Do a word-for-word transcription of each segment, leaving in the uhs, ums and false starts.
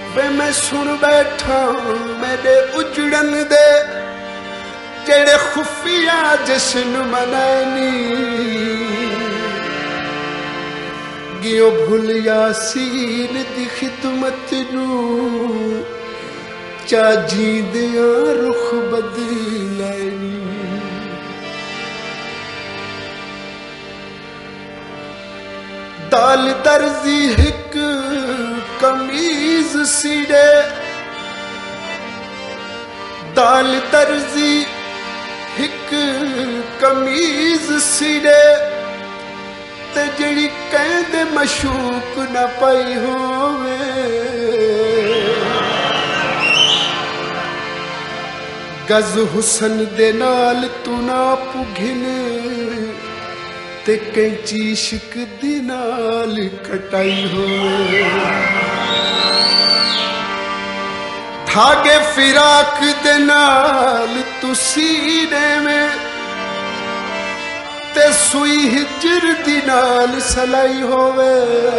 वे मैं सुन बैठा मेरे उजड़न दे जेड़े खुफिया जश्न मनानी गियो भूल यासीन दी खिदमत नू चा जींदिया रुख बदलैनी दाल दर्जी हिक कमीज सीड़े दाल दर्जी हिक कमीज सीड़े ते जड़ी कहंदे मशूक न पाई होवे गज हुसन दे नाल तू ना पुघिन ते कैंची इश्क दी नाल कटाई होवे धागे फिराक दे नाल तू सीने में ते सुई हिजर दी नाल सलाई होवे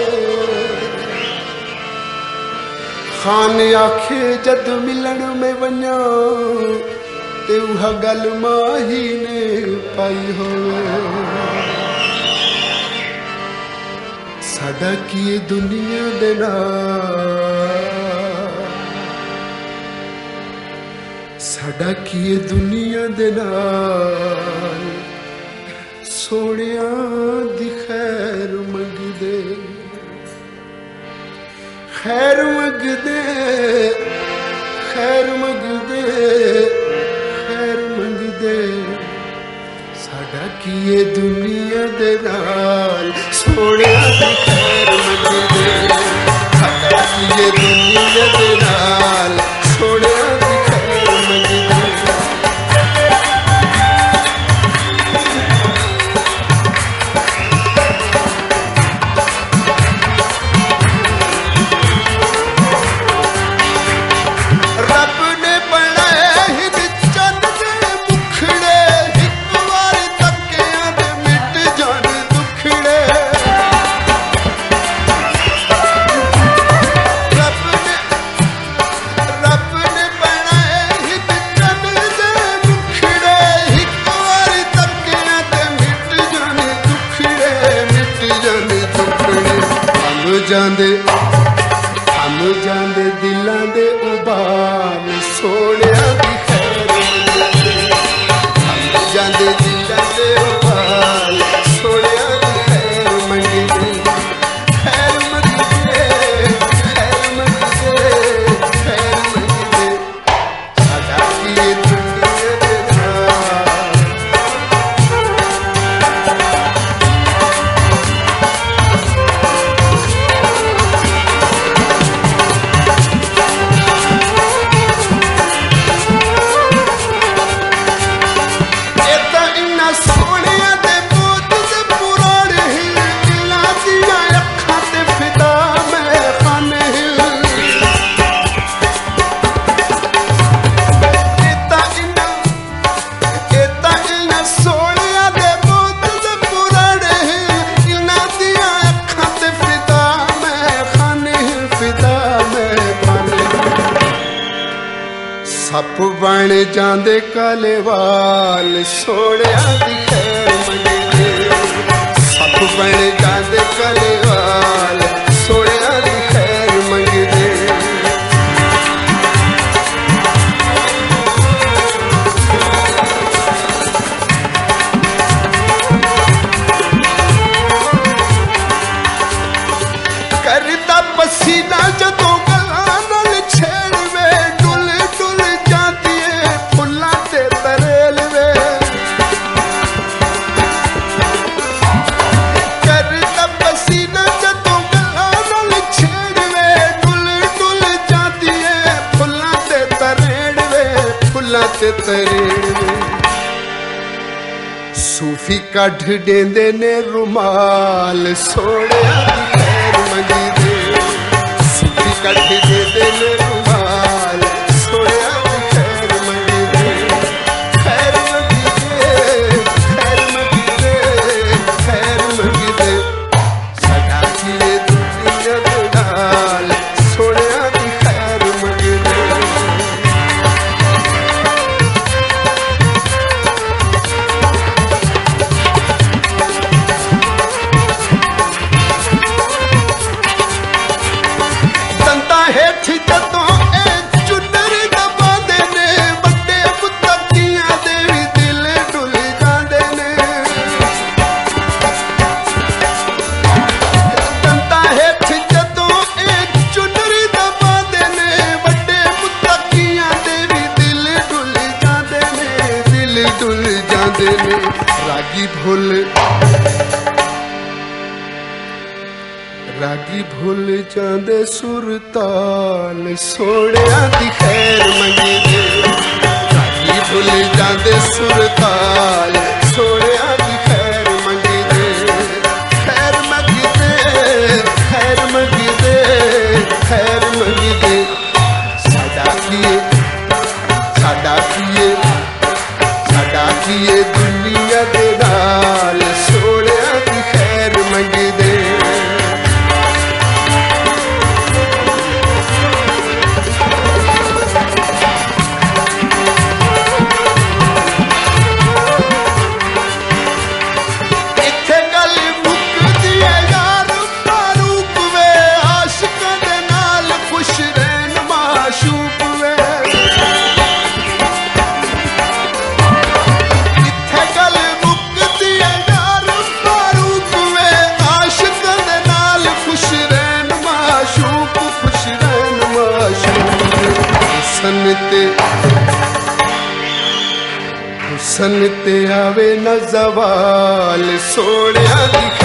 खान आखे जद मिलन में वन्या ते उहा गल माही ने पाई होवे साडा की दुनिया दे नाल साडा की दुनिया दे नाल सोनिया दी खैर मंगदे खैर मंगदे खैर मंगदे खैर मंगदे साडा की दुनिया दे नाल सोनिया दी खैर मंगदे साडा की दुनिया दे नाल सोनिया दी खैर मंगदे जांदे हम जांदे दिलां दे उबाल सोनिया दी खैर हम जांदे दिलां दे उबाल सोनिया दी खैर मंगदे खैर मंगदे खैर मंगदे खैर मंगदे साडा की दुनिया दे सप बन जांदे काले वाल सोनिया दी खैर मंगदे सप बन जांदे काले वाल सोनिया दी खैर मंगदे करदा पसीना जदों गल्लां नाल छेड़वे सूफी कढ़ देंदे ने रुमाल सोनिया दी खैर मंगदे सूफी कढ़ देंदे ने रुमाल सोनिया दी खैर मंगदे खैर मंगदे खैर मंगदे खैर मंगदे साडा की दुनिया दे नाल सोनिया दी खैर भुल रागी भुल जांदे सुरताल सोहणिया दी खैर मंगदे रागी भुल जांदे सुरताल सोहणिया दी खैर मंगदे खैर मंगदे खैर मंगदे खैर मंगदे साडा कीए साडा कीए साडा कीए दुनिया दे नाल सोहणिया दी खैर मंगदे हुसन ते आवे न ज़वाल सोहणिया दी